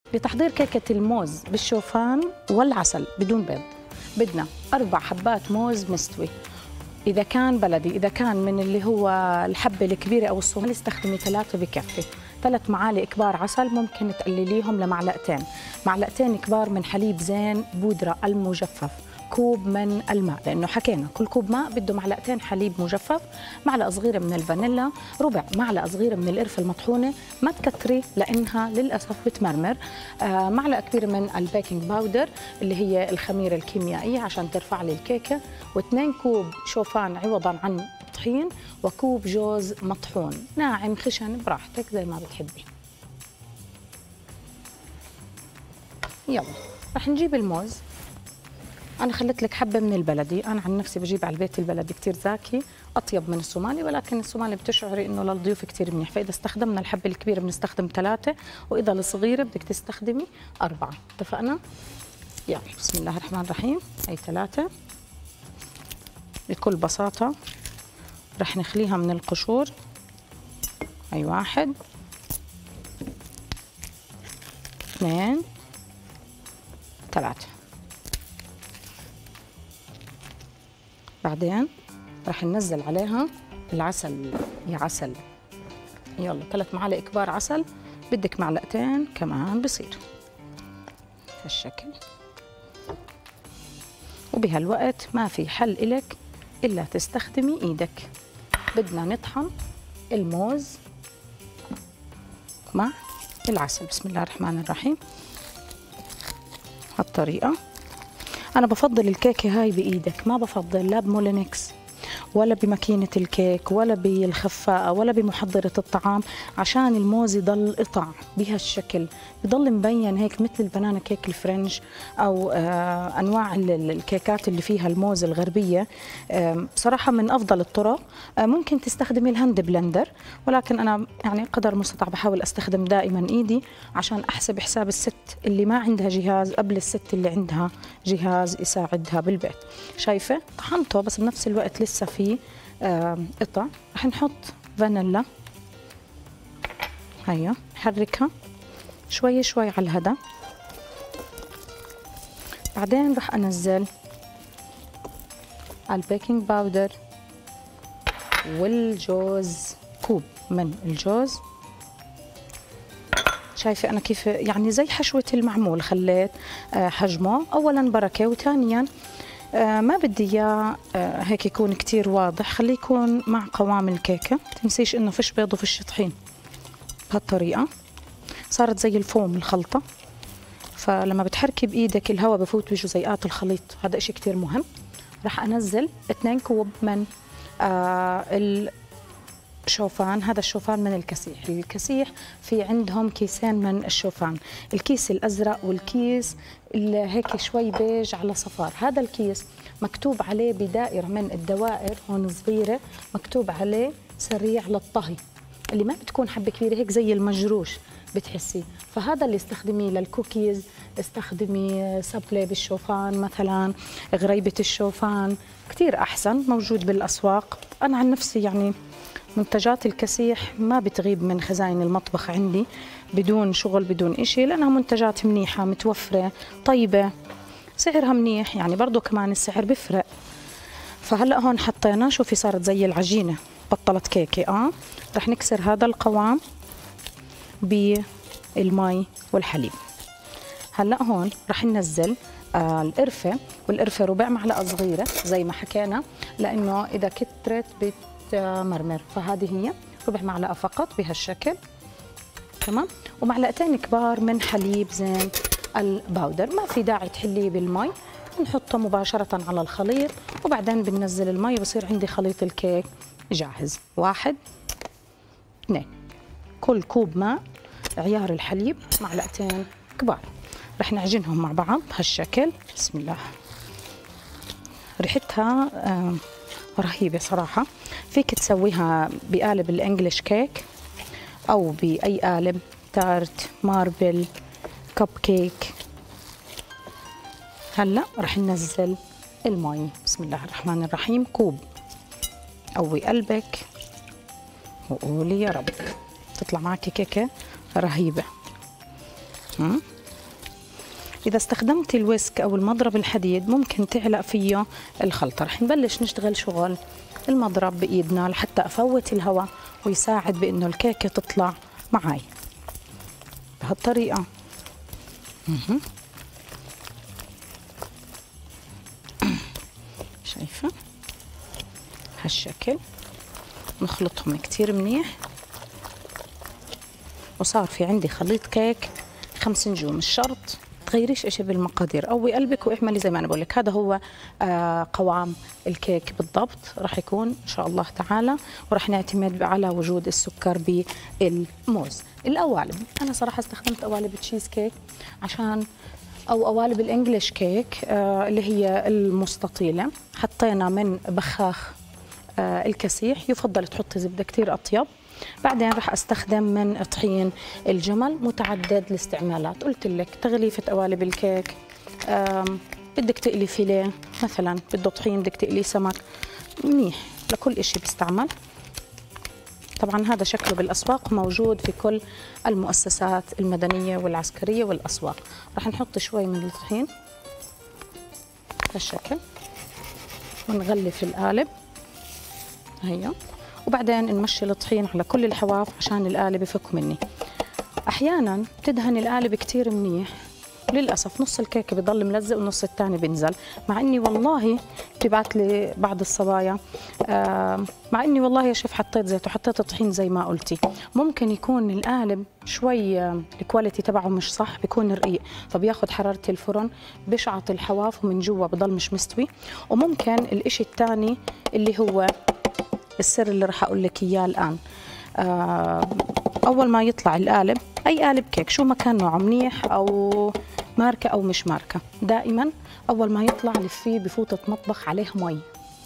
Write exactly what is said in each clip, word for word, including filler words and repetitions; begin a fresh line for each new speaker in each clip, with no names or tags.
لتحضير كيكة الموز بالشوفان والعسل بدون بيض بدنا أربع حبات موز مستوي. إذا كان بلدي، إذا كان من اللي هو الحبة الكبيرة أو الصغيرة استخدمي ثلاثة بكفي. ثلاث معالق كبار عسل ممكن تقلليهم لمعلقتين. معلقتين كبار من حليب زين بودرة المجفف. كوب من الماء، لأنه حكينا كل كوب ماء بده معلقتين حليب مجفف. معلقة صغيرة من الفانيلا. ربع معلقة صغيرة من القرفة المطحونة، ما تكتري لأنها للأسف بتمرمر. آه معلقة كبيرة من البيكنج باودر اللي هي الخميرة الكيميائية عشان ترفع لي الكيكة. واثنين كوب شوفان عوضا عن طحين. وكوب جوز مطحون ناعم خشن براحتك زي ما بتحبي. يلا رح نجيب الموز. أنا خليت لك حبة من البلدي، أنا عن نفسي بجيب على البيت البلدي كتير زاكي، أطيب من الصومالي، ولكن الصومالي بتشعري إنه للضيوف كتير منيح، فإذا استخدمنا الحبة الكبيرة بنستخدم ثلاثة، وإذا الصغيرة بدك تستخدمي أربعة، اتفقنا؟ يلا بسم الله الرحمن الرحيم، هي ثلاثة. بكل بساطة رح نخليها من القشور. هي واحد، اثنين، ثلاثة. بعدين رح ننزل عليها العسل. يا عسل، يلا ثلاث معالق كبار عسل، بدك معلقتين كمان بصير هالشكل. وبهالوقت ما في حل إلك إلا تستخدمي إيدك. بدنا نطحن الموز مع العسل. بسم الله الرحمن الرحيم. هالطريقة. أنا بفضل الكيكة هاي بإيدك، ما بفضل لا بمولينكس ولا بماكينة الكيك ولا بالخفاقة ولا بمحضرة الطعام، عشان الموز يضل قطع بهالشكل، بضل مبين هيك مثل البنانا كيك الفرنش أو آه أنواع الكيكات اللي فيها الموز الغربية. آه بصراحة من أفضل الطرق. آه ممكن تستخدمي الهاند بلندر، ولكن أنا يعني قدر المستطاع بحاول أستخدم دائما إيدي عشان أحسب حساب الست اللي ما عندها جهاز قبل الست اللي عندها جهاز يساعدها بالبيت. شايفة طحنته بس بنفس الوقت لسه في آه قطع. رح نحط فانيلا، هيا حركها شوي شوي على الهدى. بعدين رح انزل البيكنج باودر والجوز، كوب من الجوز. شايفة أنا كيف يعني زي حشوة المعمول خليت آه حجمه. أولا بركة، وثانيا آه ما بدي اياه آه هيك يكون كتير واضح، خليه يكون مع قوام الكيكه. تنسيش انه فيش بيض وفيش طحين. بهالطريقه صارت زي الفوم الخلطه، فلما بتحركي بايدك الهواء بفوت بجزيئات الخليط، هذا اشي كتير مهم. راح انزل اثنين كوب من آه الشوفان. هذا الشوفان من الكسيح. الكسيح في عندهم كيسين من الشوفان، الكيس الازرق والكيس اللي هيك شوي بيج على صفار. هذا الكيس مكتوب عليه بدائره من الدوائر هون صغيره، مكتوب عليه سريع للطهي، اللي ما بتكون حبه كبيره هيك زي المجروش بتحسي. فهذا اللي استخدميه للكوكيز. استخدمي سابلي بالشوفان مثلا، غريبه الشوفان كثير احسن، موجود بالاسواق. انا عن نفسي يعني منتجات الكسيح ما بتغيب من خزائن المطبخ عندي بدون شغل بدون إشي، لأنها منتجات منيحة متوفرة طيبة، سعرها منيح يعني، برضو كمان السعر بفرق. فهلأ هون حطينا، شوفي صارت زي العجينة، بطلت كيكة. آه رح نكسر هذا القوام بالمي والحليب. هلأ هون رح ننزل آه القرفة، والقرفة ربع معلقة صغيرة زي ما حكينا، لأنه إذا كترت بت مرمر، فهذه هي ربع معلقه فقط بهالشكل. تمام. ومعلقتين كبار من حليب زين الباودر. ما في داعي تحليه بالمي، بنحطه مباشره على الخليط وبعدين بننزل المي وبصير عندي خليط الكيك جاهز. واحد، اثنين، كل كوب ماء عيار الحليب معلقتين كبار. رح نعجنهم مع بعض بهالشكل. بسم الله. ريحتها آه رهيبة صراحة. فيك تسويها بقالب الانجليش كيك او باي قالب، تارت، ماربل، كب كيك. هلا رح ننزل المي. بسم الله الرحمن الرحيم. كوب. قوي قلبك وقولي يا رب تطلع معك كيكة رهيبة. إذا استخدمت الويسك أو المضرب الحديد ممكن تعلق فيه الخلطة. رح نبلش نشتغل شغل المضرب بإيدنا لحتى أفوت الهواء ويساعد بإنه الكيكة تطلع معي بهالطريقة. شايفة هالشكل، نخلطهم كتير منيح وصار في عندي خليط كيك خمس نجوم. مش شرط تغيريش اشي بالمقادير، قوي قلبك واعملي زي ما انا بقول لك. هذا هو آه قوام الكيك بالضبط راح يكون ان شاء الله تعالى، وراح نعتمد على وجود السكر بالموز. القوالب انا صراحه استخدمت قوالب تشيز كيك عشان او قوالب الانجليش كيك آه اللي هي المستطيله. حطينا من بخاخ آه الكسيح، يفضل تحطي زبده كثير اطيب. بعدين راح استخدم من طحين الجمل متعدد الاستعمالات. قلت لك تغليفه قوالب الكيك، بدك تقلي فيليه مثلا، بده طحين، بدك تقلي سمك، منيح لكل إشي بيستعمل. طبعا هذا شكله بالاسواق موجود في كل المؤسسات المدنيه والعسكريه والاسواق. راح نحط شوي من الطحين هالشكل ونغلف القالب هيا، وبعدين نمشي الطحين على كل الحواف عشان القالب يفك مني. احيانا بتدهن القالب كتير منيح، للاسف نص الكيكه بضل ملزق والنص الثاني بينزل. مع اني والله بتبعت لي بعض الصبايا آه مع اني والله يا شيف حطيت زيت وحطيت طحين زي ما قلتي، ممكن يكون القالب شوي آه الكواليتي تبعه مش صح، بيكون رقيق فبياخذ حراره الفرن بيشعط الحواف ومن جوا بضل مش مستوي. وممكن الاشي الثاني اللي هو السر اللي راح اقول لك اياه الان، آه اول ما يطلع القالب، اي قالب كيك شو ما كان نوعه منيح او ماركه او مش ماركه، دائما اول ما يطلع لفيه بفوطه مطبخ عليه مي.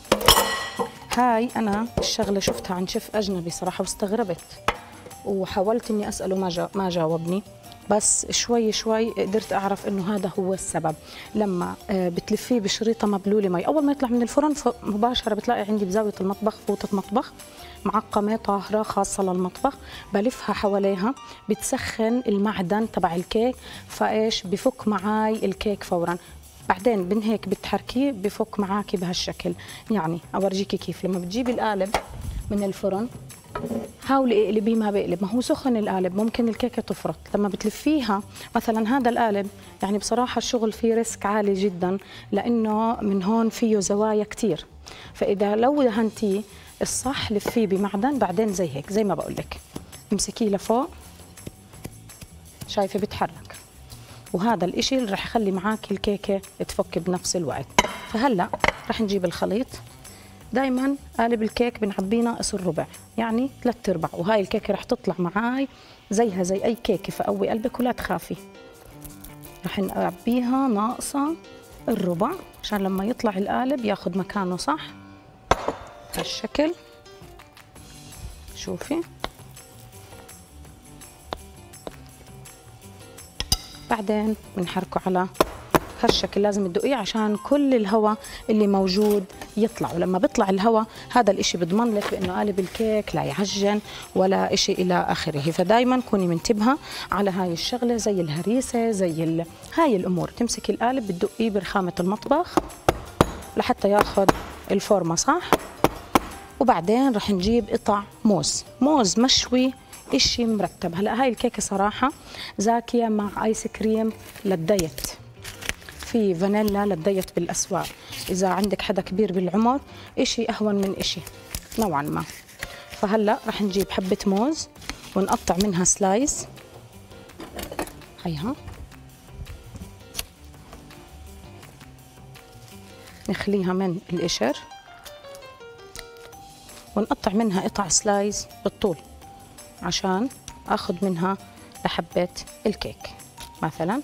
هاي انا الشغله شفتها عن شيف اجنبي صراحه واستغربت وحاولت اني اساله ما جا ما جاوبني، بس شوي شوي قدرت اعرف انه هذا هو السبب. لما بتلفيه بشريطه مبلوله مي، اول ما يطلع من الفرن مباشره بتلاقي عندي بزاويه المطبخ فوطه مطبخ معقمه طاهره خاصه للمطبخ، بلفها حواليها بتسخن المعدن تبع الكيك، فايش بفك معاي الكيك فورا. بعدين من هيك بتحركيه بفك معاكي بهالشكل. يعني اورجيكي كيف لما بتجيبي القالب من الفرن حاولي اقلبيه ما بقلب، ما هو سخن القالب ممكن الكيكه تفرط. لما بتلفيها مثلا هذا القالب، يعني بصراحه الشغل فيه ريسك عالي جدا لانه من هون فيه زوايا كثير، فاذا لو دهنتيه الصح لفيه بمعدن، بعدين زي هيك زي ما بقول لك امسكيه لفوق، شايفه بتحرك، وهذا الاشي اللي رح يخلي معاك الكيكه تفك بنفس الوقت. فهلا رح نجيب الخليط. دائما قالب الكيك بنعبيه ناقص الربع، يعني ثلاث ارباع، وهاي الكيكه رح تطلع معاي زيها زي اي كيكه، فقوي قلبك ولا تخافي. رح نعبيها ناقصه الربع عشان لما يطلع القالب ياخذ مكانه صح هالشكل. شوفي بعدين بنحركه على هالشكل، لازم تدقيه عشان كل الهواء اللي موجود يطلع، ولما بيطلع الهواء هذا الاشي بضمن لك بانه قالب الكيك لا يعجن ولا اشي الى اخره. فدايما كوني منتبهه على هاي الشغله، زي الهريسه زي ال... هاي الامور. تمسكي القالب بتدقيه برخامه المطبخ لحتى ياخذ الفورمه صح. وبعدين رح نجيب قطع موز، موز مشوي اشي مرتب. هلا هاي الكيكه صراحه زاكيه مع ايس كريم للدايت، في فانيلا للدايت بالاسواق، اذا عندك حدا كبير بالعمر اشي اهون من اشي نوعا ما. فهلا رح نجيب حبه موز ونقطع منها سلايس، هيها نخليها من القشر ونقطع منها قطع سلايز بالطول عشان اخذ منها لحبة الكيك. مثلا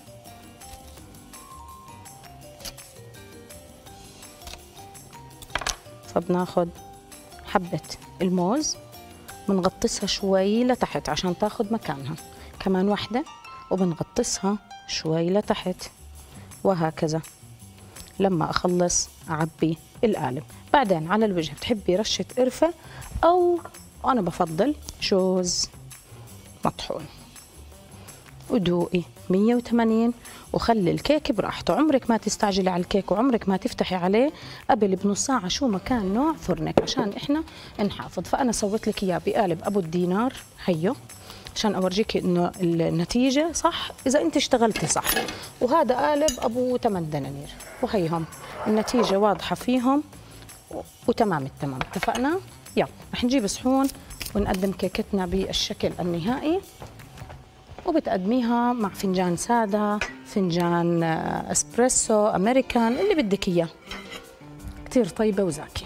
فبناخذ حبة الموز بنغطسها شوي لتحت عشان تاخذ مكانها، كمان واحدة وبنغطسها شوي لتحت، وهكذا لما اخلص اعبي القالب. بعدين على الوجه بتحبي رشة قرفة او انا بفضل جوز مطحون، ودوقي مية وثمانين وخلي الكيك براحته. عمرك ما تستعجلي على الكيك وعمرك ما تفتحي عليه قبل بنص ساعة شو ما كان نوع فرنك عشان احنا نحافظ. فأنا سويت لك إياه بقالب أبو الدينار هيو عشان أورجيكي إنه النتيجة صح إذا أنت اشتغلتي صح. وهذا قالب أبو ثمانية دنانير وهيهم النتيجة واضحة فيهم وتمام التمام. اتفقنا؟ يلا رح نجيب صحون ونقدم كيكتنا بالشكل النهائي، وبتقدميها مع فنجان سادة، فنجان اسبريسو، امريكان، اللي بدك اياه. كتير طيبة وزاكية.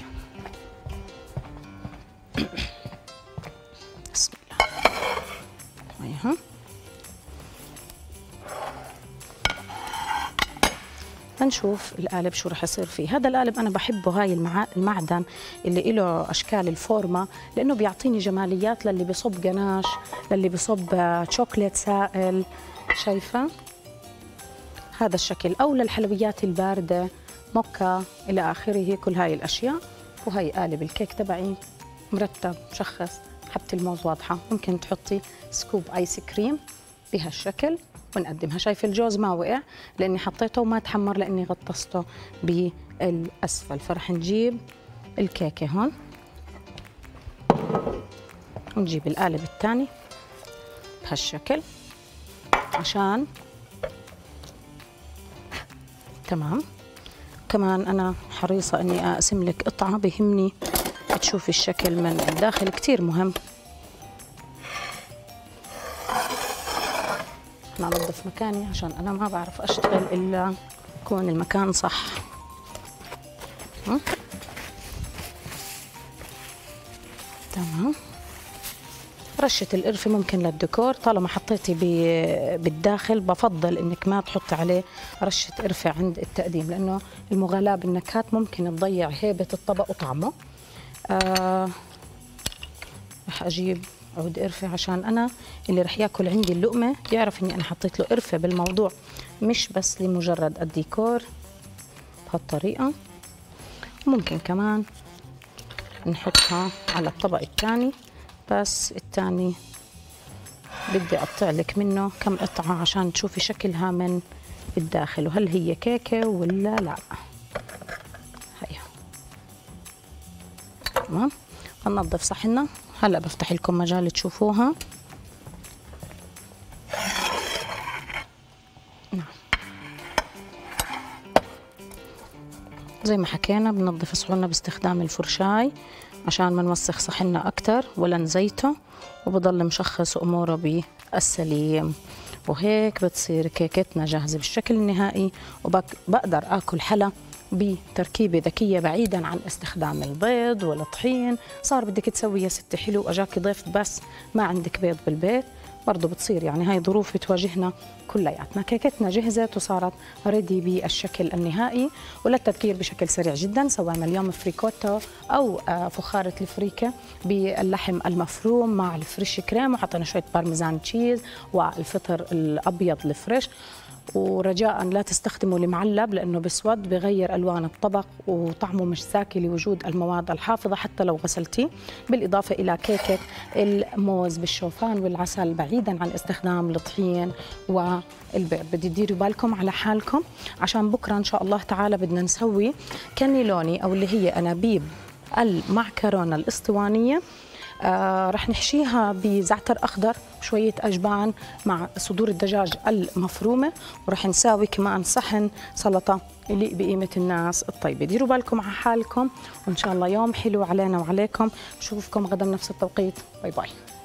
بسم الله. هيها هنشوف القالب شو رح يصير فيه. هذا القالب انا بحبه، هاي المع... المعدن اللي له اشكال الفورمه، لانه بيعطيني جماليات للي بصب جناش، للي بصب شوكليت سائل، شايفه هذا الشكل، او للحلويات البارده موكا الى اخره، كل هاي الاشياء. وهي قالب الكيك تبعي مرتب مشخص، حبه الموز واضحه، ممكن تحطي سكوب ايس كريم بهالشكل ونقدمها. شايف الجوز ما وقع لاني حطيته وما تحمر لاني غطسته بالاسفل. فرح نجيب الكيكه هون ونجيب القالب الثاني بهالشكل عشان تمام. كمان انا حريصه اني اقسم لك قطعه، بهمني تشوفي الشكل من الداخل، كثير مهم. أنا أنظف مكاني عشان أنا ما بعرف أشتغل إلا يكون المكان صح. تمام. رشة القرفة ممكن للديكور، طالما حطيتي بالداخل بفضل إنك ما تحطي عليه رشة قرفة عند التقديم، لأنه المغالاة بالنكهات ممكن تضيع هيبة الطبق وطعمه. آه رح أجيب عود قرفة عشان أنا اللي رح ياكل عندي اللقمة يعرف إني أنا حطيت له قرفة بالموضوع، مش بس لمجرد الديكور. بهالطريقة ممكن كمان نحطها على الطبق الثاني، بس الثاني بدي أقطع لك منه كم قطعة عشان تشوفي شكلها من الداخل وهل هي كيكة ولا لا. هيا تمام. هننظف صحننا، هلا بفتح لكم مجال تشوفوها. نعم زي ما حكينا بننظف صحوننا باستخدام الفرشاي عشان ما نوسخ صحننا اكثر ولا نزيته، وبضل مشخص اموره بالسليم. وهيك بتصير كيكتنا جاهزه بالشكل النهائي، وبقدر اكل حلا بتركيبه ذكيه بعيدا عن استخدام البيض ولا طحين. صار بدك تسوي يا ستي حلو، اجاكي ضيف بس ما عندك بيض بالبيت، برضه بتصير. يعني هاي ظروف بتواجهنا كلياتنا. كيكتنا جهزت وصارت ريدي بالشكل النهائي. وللتذكير بشكل سريع جدا، سوينا اليوم فريكوتا او فخاره الفريكه باللحم المفروم مع الفريش كريم، وحطينا شويه بارميزان تشيز والفطر الابيض الفريش. ورجاء لا تستخدموا المعلب لانه بسود بغير الوان الطبق وطعمه مش زاكي لوجود المواد الحافظه حتى لو غسلتيه. بالاضافه الى كيكه الموز بالشوفان والعسل بعيدا عن استخدام الطحين والبيض. بدي تديروا بالكم على حالكم عشان بكره ان شاء الله تعالى بدنا نسوي كانيلوني او اللي هي انابيب المعكرونه الاسطوانيه. آه رح نحشيها بزعتر أخضر وشوية أجبان مع صدور الدجاج المفرومة، ورح نساوي كمان صحن سلطة يليق بقيمة الناس الطيبة. ديروا بالكم على حالكم وإن شاء الله يوم حلو علينا وعليكم. نشوفكم غدا بنفس التوقيت. باي باي.